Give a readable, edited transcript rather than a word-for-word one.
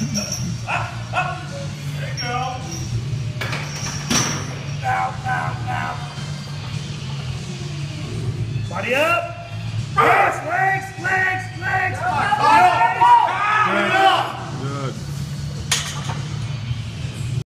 There you go. Out, out, out. Body up. Yes, legs, legs, legs. Come on,